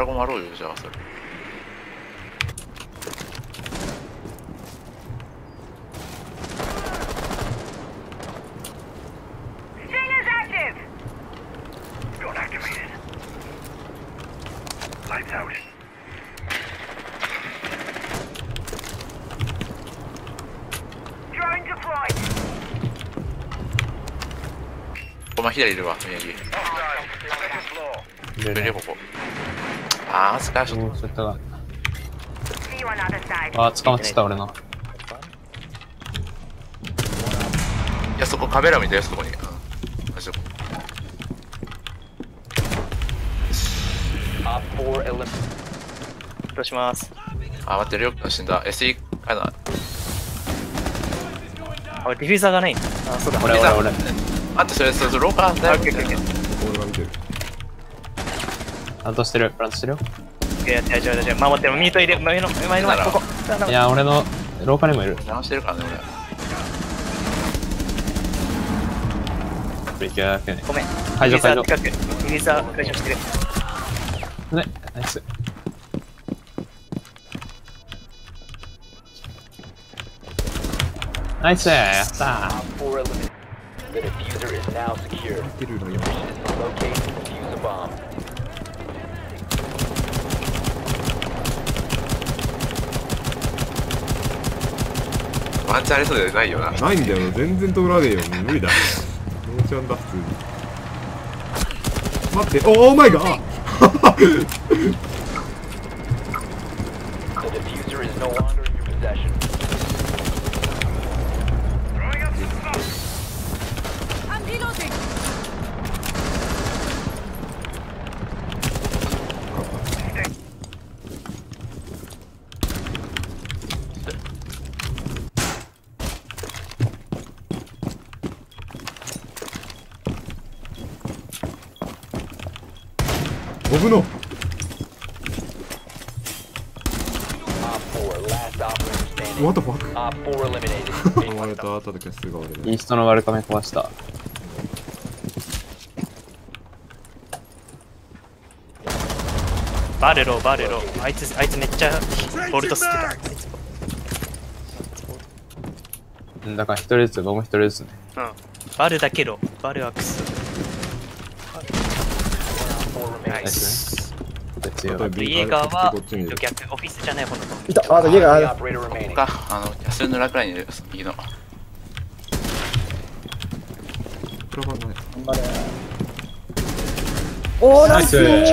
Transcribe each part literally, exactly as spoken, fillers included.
ラゴマろうよ、じゃあ、それ。お前左いるわ、宮城。いるよ、ここ。あー、スカイショット。 そうったが。あー、捕まってた、俺の。 いや、そこカメラ見てよ、そこに。うん。マジで。 どうします。 あ、待ってるよ、死んだ。エスイー かな。 あ、ディフューザーがない。あ、そうだ。 俺、俺、俺。 待って、それ、それ、ローカーだよ。 俺が見てる。 プラントしてる、プラントしてるよ。 いや、大丈夫、大丈夫。守ってる、ミートいる、前の、前の前、ここ。 いや、俺の廊下にもいる。 直してるからね、 プリキュアね。 ごめん。 解除解除。 ディフューザー解除してる。 ね、ナイス。ナイスやったー。 いるの今。 ワンチャンありそうでないよな。 ないんだよ、全然通らねえよ。無理だ。ノーチャンだ、普通に。待って、おーマイガー飛ぶのWhat the fuck 壊れた後だけすぐ割れる。 イーストの悪カメ壊した。 バルロ、バルロ。あいつ、あいつめっちゃボルト吸ってうん、だから一人ずつ、僕も一人ずつね。 た。うん。バルだけど、バルアクス。ナイス。 別よ。 イエガーは逆、オフィスじゃない方のとこ。 いた、あ、家がある。 ここか、あの、安いの楽ラインにいる、右の。 プラバンない。 頑張れ。おー、ナイス。ナイ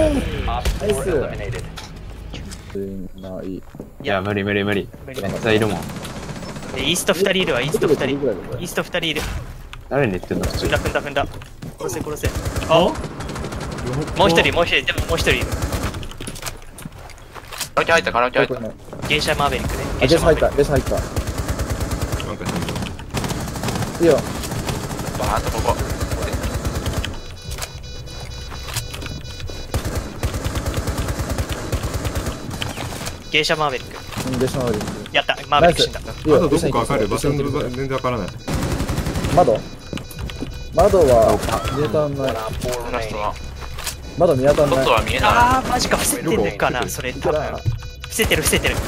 ス。ない。 いや、無理無理無理。めっちゃいるもん。 で、イーストふたりいるわ、イーストふたり。イーストふたりいる。 誰に言ってんの普通に。 踏んだ踏んだ踏んだ。殺せ殺せ。あ、もう一人、もう一人、でももう一人いる。 カラオケ入った、カラオケ入った。 芸者マーベリックね。 あ、ゲス入った、ゲス入った。 なんかいいよ。 あとここ。 芸者マーベリック。 うん、ゲスマーベリック。 やった、マーベリック死んだ。 いいあよ、 とどこかわかる場所ゲス入ってる全然わからない。 窓窓は見当たらない。 ラストは。 窓見当たらない。 外は見えない。 あー、マジか、伏せてるかな、それ多分。伏せてる、伏せてる。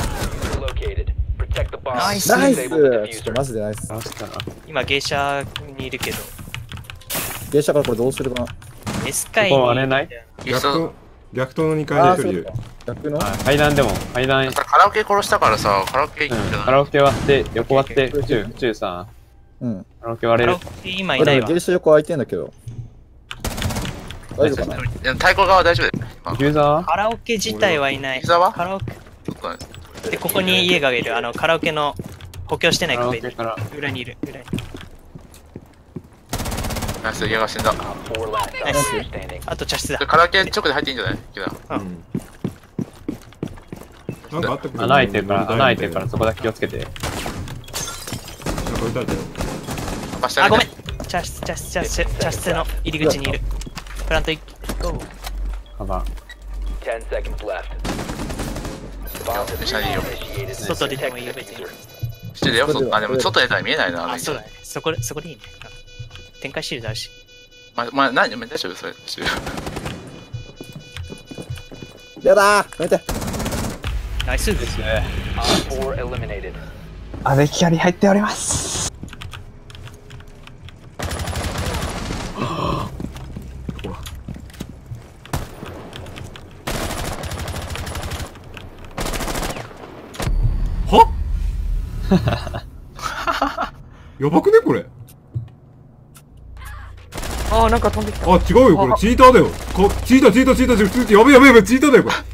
ナイス。 ナイス。ちょっとマジでナイス。 今、芸者にいるけど。 芸者からこれどうするかな。 エスカイここ割れない？ 逆と逆とのにかいあー、 で一人いる。 そうか。逆の階段でも、階段、 カラオケ殺したからさ、カラオケ行くんじゃうん、カない？ ラオケ割って、横割って、宇宙、宇宙さ、 うん。 カラオケ割れる。 今いないわ。 俺芸者横空いてんだけど。大丈夫かな。 いや太鼓側大丈夫だよ。 ディフューザーカラオケ自体はいない。 伊沢カラオケ。 ちょっとね。 で、ここに家がいる。あの、カラオケの補強してないカラオ壁に。 ケから。 裏にいる。裏に。 ナイス、家が死んだ。 ナイス。あと茶室だ。 カラオケ直で入っていいんじゃない？池田。 うんなんかあったっけ？ 穴開いてるから、穴開いてるから、そこだけ気をつけて。 なんか置いてあるよ。 あ、ご任してあげて。 めん。茶室、茶室、茶室、茶室の入り口にいる。プラント行こう。 カバー。 シャリーよ。 外出てもいいよ、別に。 してよ、そあ、でも外出たら見えないな。 あ、そうだね。そこで、そこでいいね。展開シールドあるし。 ま、ま、何、大丈夫それ。 やだー、やめて。 ナイス。 阿部キャリ入っております。 はやばくねこれ。 あーなんか飛んできた。 あ、違うよこれチーターだよ。こチーターチーターチーターチーター、やべやべやべチーターだよこれ。